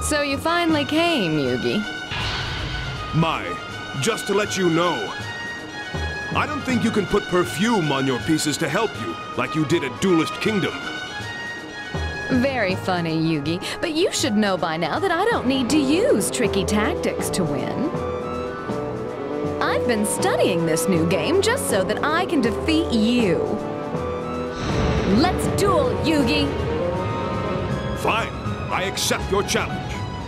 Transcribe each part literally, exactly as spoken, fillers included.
So you finally came, Yugi. My, just to let you know, I don't think you can put perfume on your pieces to help you, like you did at Duelist Kingdom. Very funny, Yugi, but you should know by now that I don't need to use tricky tactics to win. I've been studying this new game just so that I can defeat you. Let's duel, Yugi! Fine, I accept your challenge.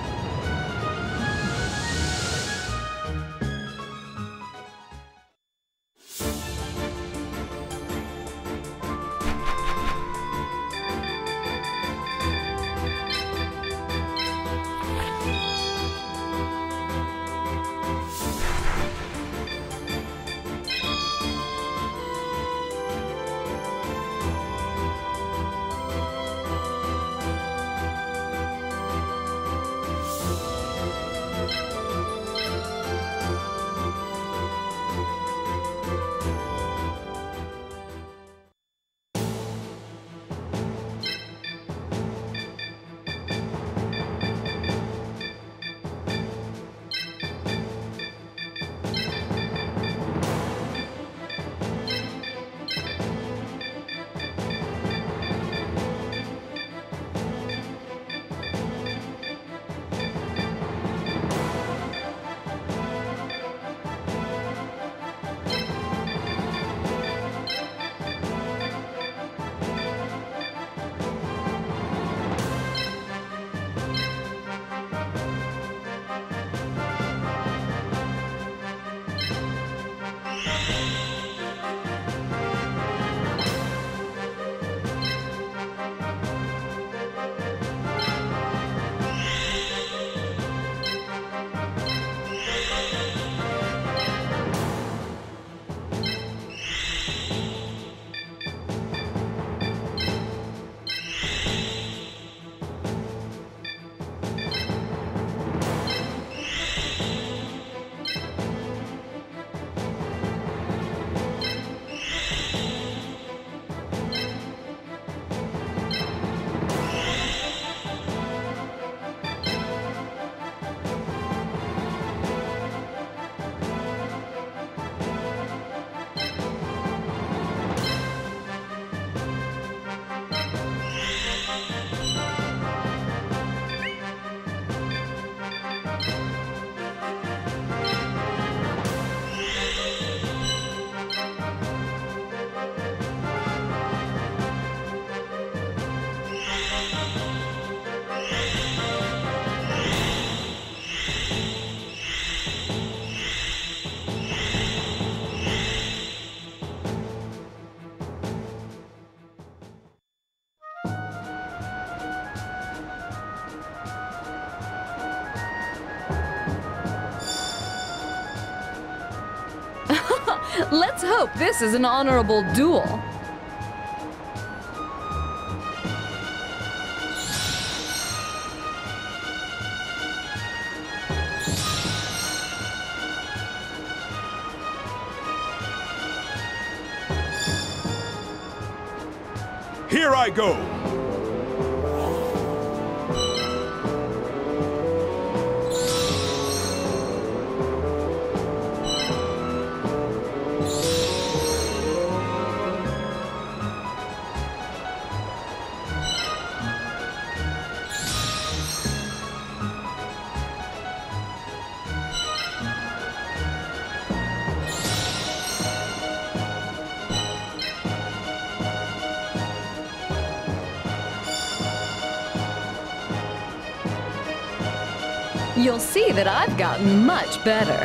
Let's hope this is an honorable duel. Here I go! You'll see that I've gotten much better.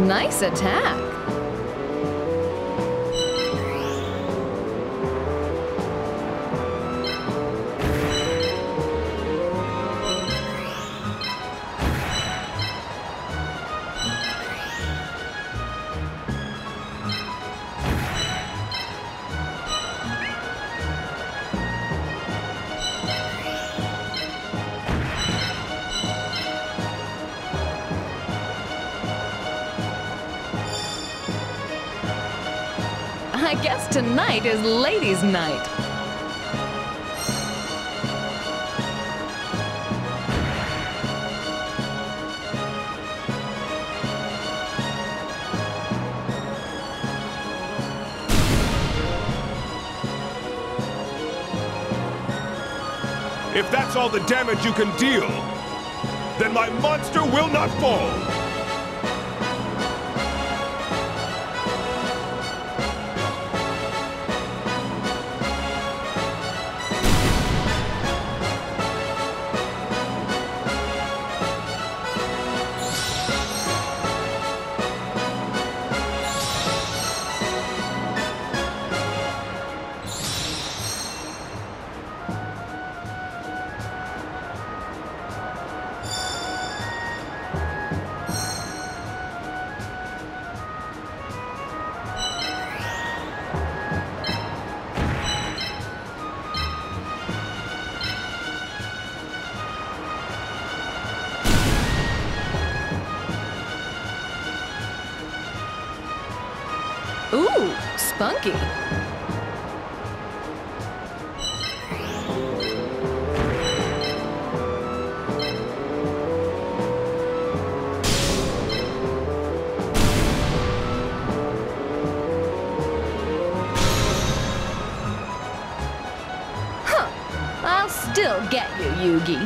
Nice attack. I guess tonight is ladies' night. If that's all the damage you can deal, then my monster will not fall. Ooh, spunky. Huh, I'll still get you, Yugi.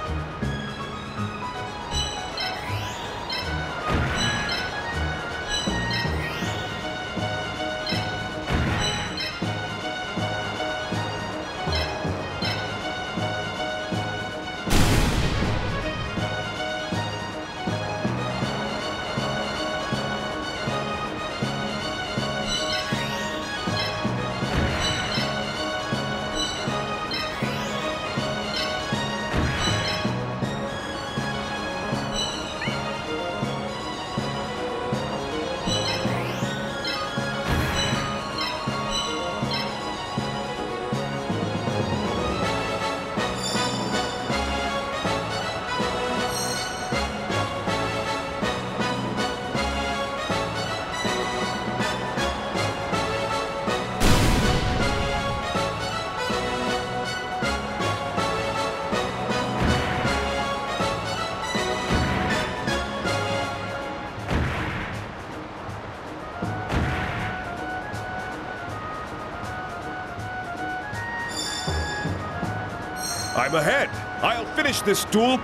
I'm ahead. I'll finish this duel.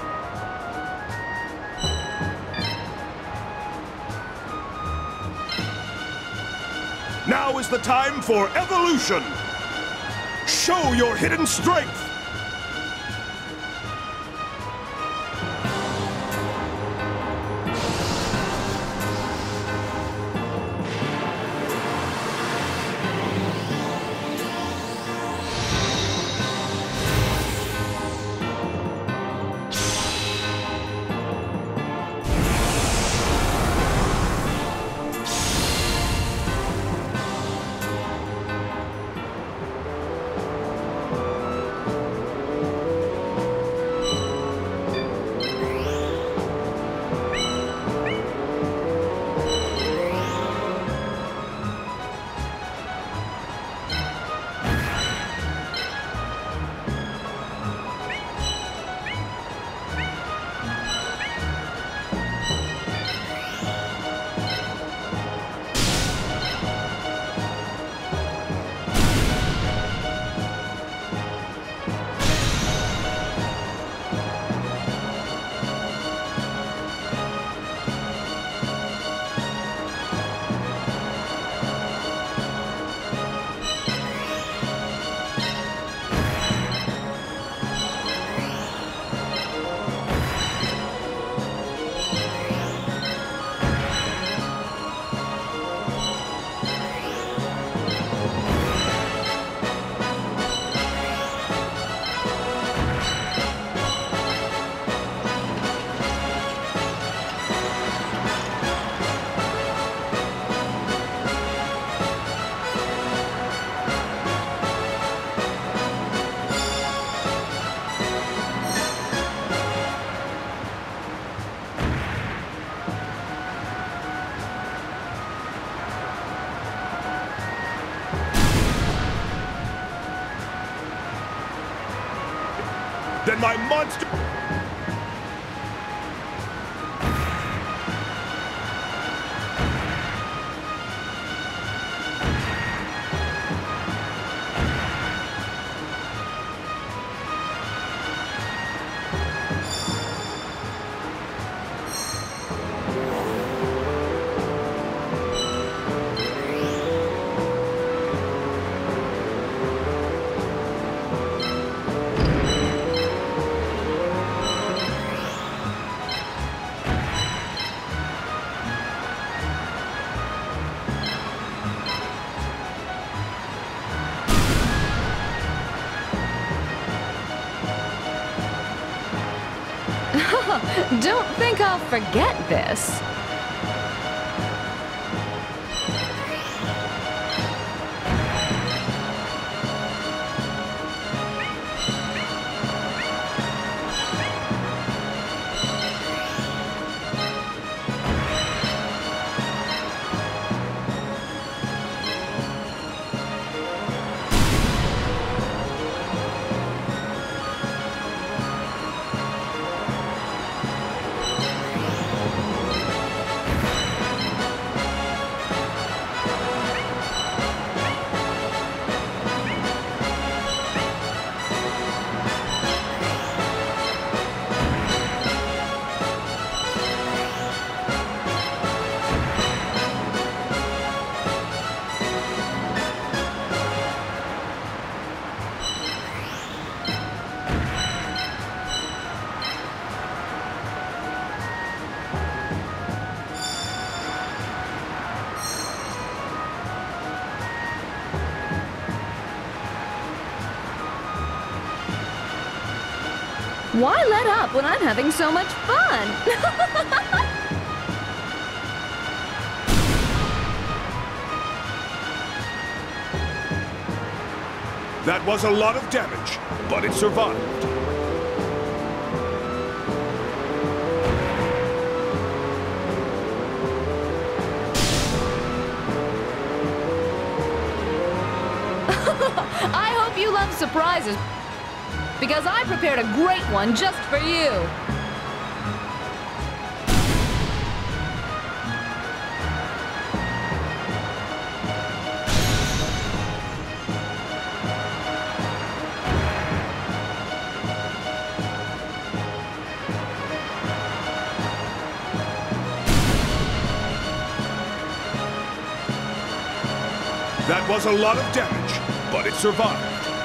Now is the time for evolution. Show your hidden strength. then my monster... Don't think I'll forget this. Why let up when I'm having so much fun? That was a lot of damage, but it survived. I hope you love surprises, because I prepared a great one just for you. That was a lot of damage, but it survived.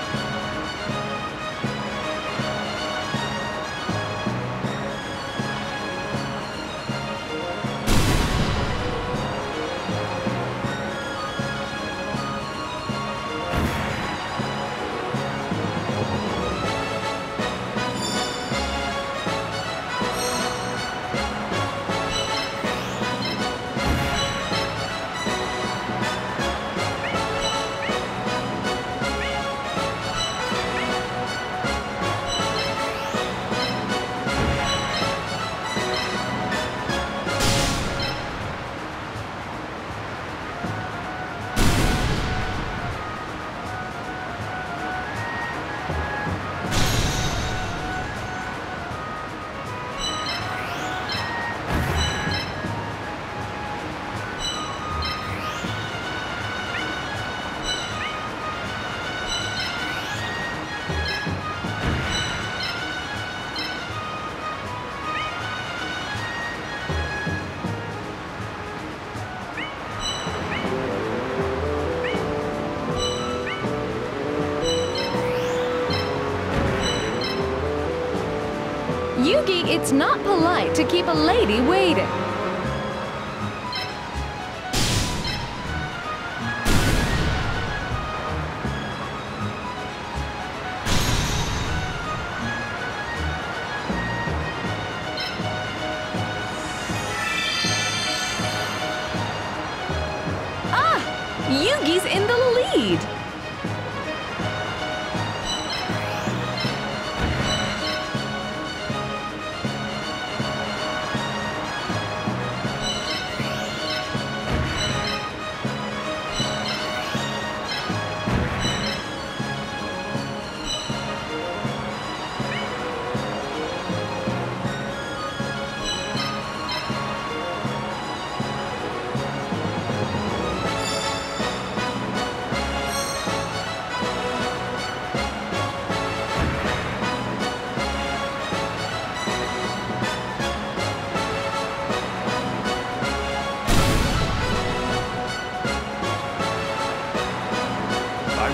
Yugi, it's not polite to keep a lady waiting. Ah! Yugi's in the lead!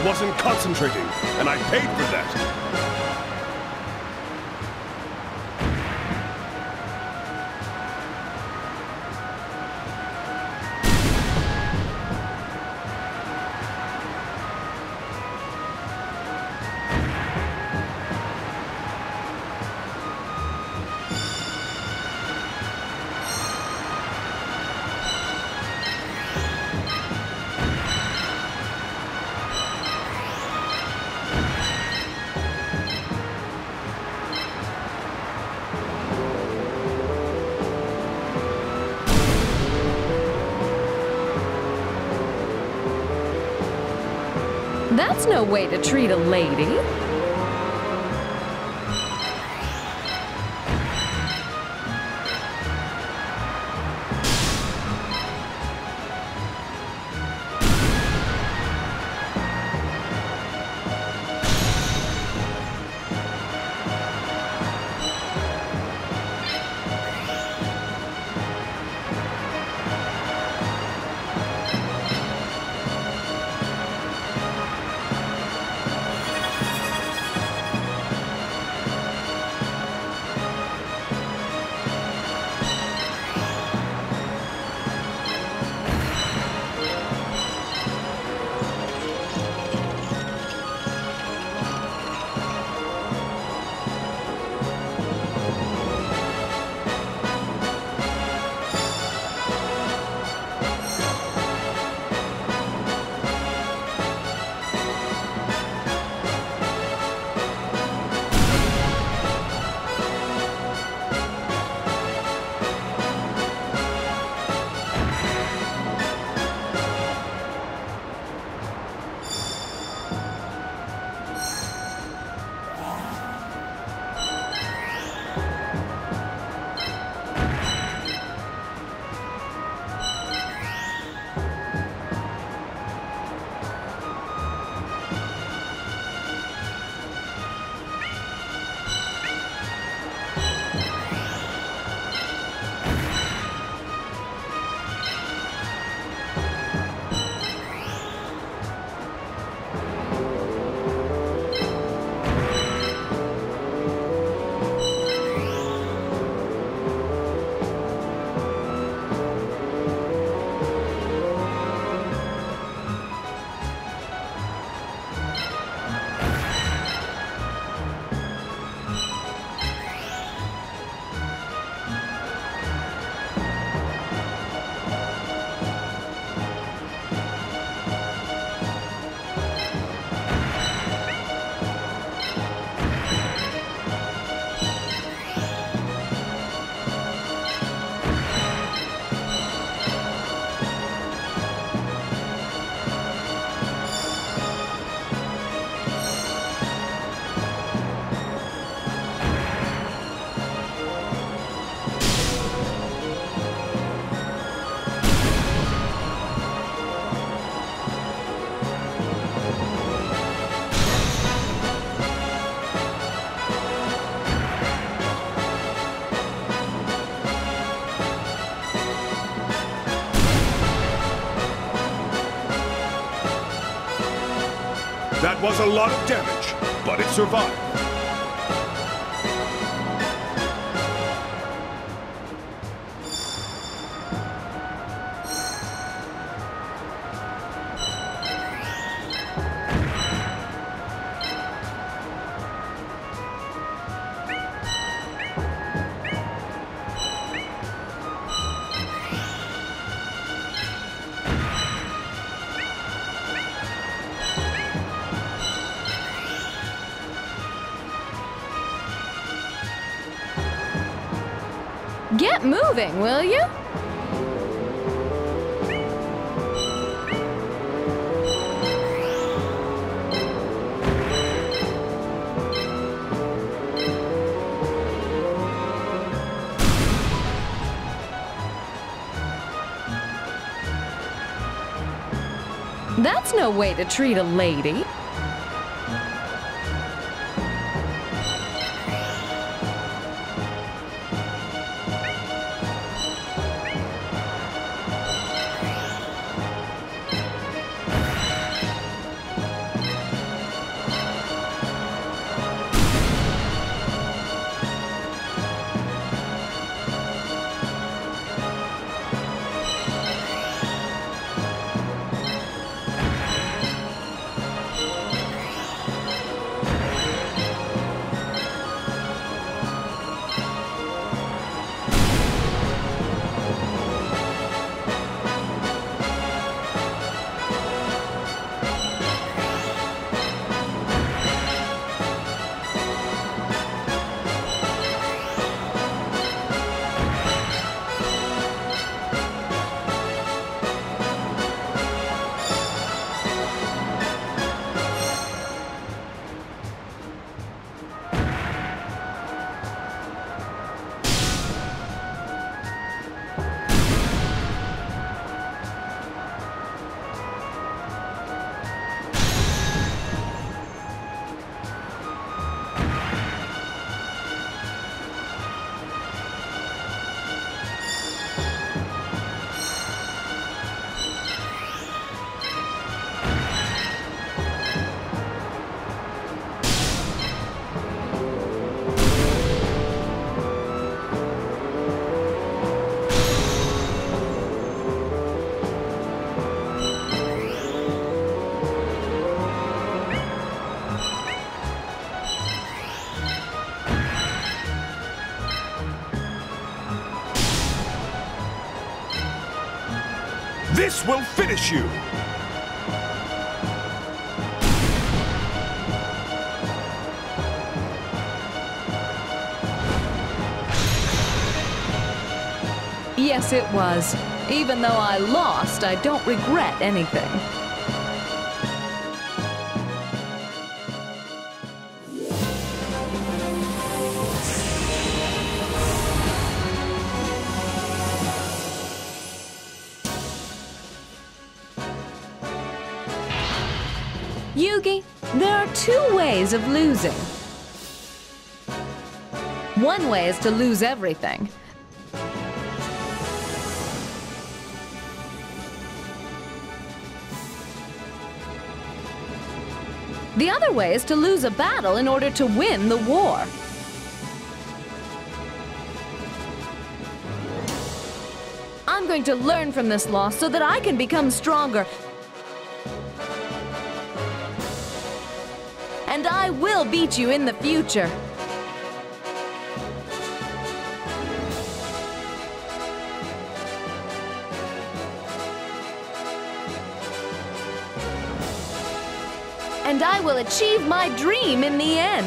I wasn't concentrating, and I paid for that. That's no way to treat a lady. That was a lot of damage, but it survived. Get moving, will you? That's no way to treat a lady. This will finish you! Yes, it was. Even though I lost, I don't regret anything. Yugi, there are two ways of losing. One way is to lose everything. The other way is to lose a battle in order to win the war. I'm going to learn from this loss so that I can become stronger. And I will beat you in the future. And I will achieve my dream in the end.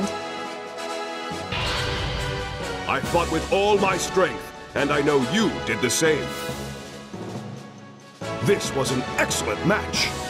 I fought with all my strength, and I know you did the same. This was an excellent match.